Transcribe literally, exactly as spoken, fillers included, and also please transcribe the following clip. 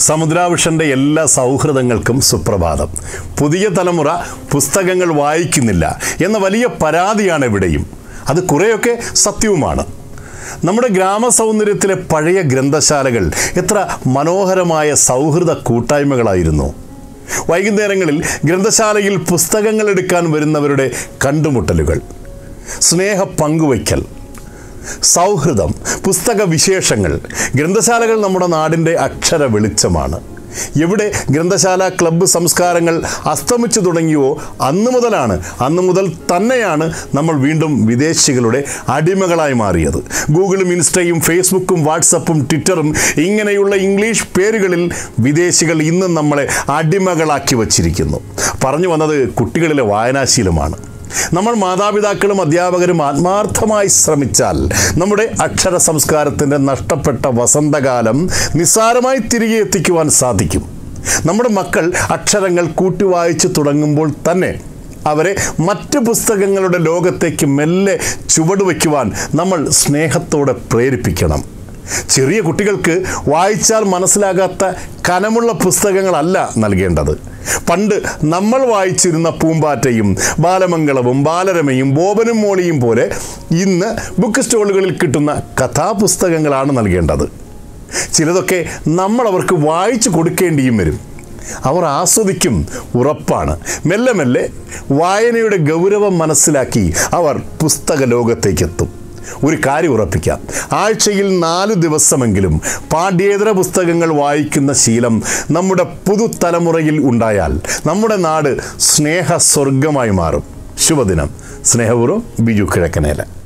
സമുദ്രാവിഷൻ്റെ എല്ലാ സൗഹൃദങ്ങൾക്കും സുപ്രഭാതം. പുതിയ തലമുറ പുസ്തകങ്ങൾ വായിക്കുന്നില്ല എന്ന വലിയ പരാതിയാണ് എവിടെയും. അത് കുറേയൊക്കെ സത്യവുമാണ്. നമ്മുടെ ഗ്രാമസൗന്ദര്യത്തിലെ പഴയ ഗ്രന്ഥശാലകൾ എത്ര മനോഹരമായ സൗഹൃദ കൂട്ടായ്മകളായിരുന്നു. വൈകുന്നേരങ്ങളിൽ ഗ്രന്ഥശാലയിൽ പുസ്തകങ്ങൾ എടുക്കാൻ വരുന്നവരുടെ കണ്ടുമുട്ടലുകൾ, സ്നേഹ പങ്കുവയ്ക്കൽ, സൗഹൃദം, പുസ്തക വിശേഷങ്ങൾ. ഗ്രന്ഥശാലകൾ നമ്മുടെ നാടിൻ്റെ അക്ഷര വെളിച്ചമാണ്. എവിടെ ഗ്രന്ഥശാല ക്ലബ്ബ് സംസ്കാരങ്ങൾ അസ്തമിച്ചു തുടങ്ങിയോ അന്നു മുതലാണ് അന്നു മുതൽ തന്നെയാണ് നമ്മൾ വീണ്ടും വിദേശികളുടെ അടിമകളായി മാറിയത്. ഗൂഗിളും ഇൻസ്റ്റയും ഫേസ്ബുക്കും വാട്സപ്പും ട്വിറ്ററും ഇങ്ങനെയുള്ള ഇംഗ്ലീഷ് പേരുകളിൽ വിദേശികൾ ഇന്നും നമ്മളെ അടിമകളാക്കി വച്ചിരിക്കുന്നു. പറഞ്ഞു വന്നത് കുട്ടികളിലെ വായനാശീലമാണ്. നമ്മൾ മാതാപിതാക്കളും അധ്യാപകരും ആത്മാർത്ഥമായി ശ്രമിച്ചാൽ നമ്മുടെ അക്ഷര സംസ്കാരത്തിൻ്റെ നഷ്ടപ്പെട്ട വസന്തകാലം നിസ്സാരമായി തിരികെ എത്തിക്കുവാൻ സാധിക്കും. നമ്മുടെ മക്കൾ അക്ഷരങ്ങൾ കൂട്ടി വായിച്ചു തുടങ്ങുമ്പോൾ തന്നെ അവരെ മറ്റ് പുസ്തകങ്ങളുടെ ലോകത്തേക്ക് മെല്ലെ ചുവടുവയ്ക്കുവാൻ നമ്മൾ സ്നേഹത്തോടെ പ്രേരിപ്പിക്കണം. ചെറിയ കുട്ടികൾക്ക് വായിച്ചാൽ മനസ്സിലാകാത്ത കനമുള്ള പുസ്തകങ്ങളല്ല നൽകേണ്ടത്. പണ്ട് നമ്മൾ വായിച്ചിരുന്ന പൂമ്പാറ്റയും ബാലമംഗളവും ബാലരമയും ബോബനും മോളിയും പോലെ ഇന്ന് ബുക്ക് സ്റ്റോളുകളിൽ കിട്ടുന്ന കഥാപുസ്തകങ്ങളാണ് നൽകേണ്ടത്. ചിലതൊക്കെ നമ്മൾ അവർക്ക് വായിച്ചു കൊടുക്കേണ്ടിയും വരും. അവർ ആസ്വദിക്കും, ഉറപ്പാണ്. മെല്ലെ മെല്ലെ വായനയുടെ ഗൗരവം മനസ്സിലാക്കി അവർ പുസ്തക ലോകത്തേക്കെത്തും. ഒരു കാര്യം ഉറപ്പിക്കാം, ആഴ്ചയിൽ നാല് ദിവസമെങ്കിലും പാഠ്യേതര പുസ്തകങ്ങൾ വായിക്കുന്ന ശീലം നമ്മുടെ പുതുതലമുറയിൽ ഉണ്ടായാൽ നമ്മുടെ നാട് സ്നേഹ സ്വർഗമായി മാറും. ശുഭദിനം. സ്നേഹപൂർവ്വം ബിജു കിഴക്കനേല.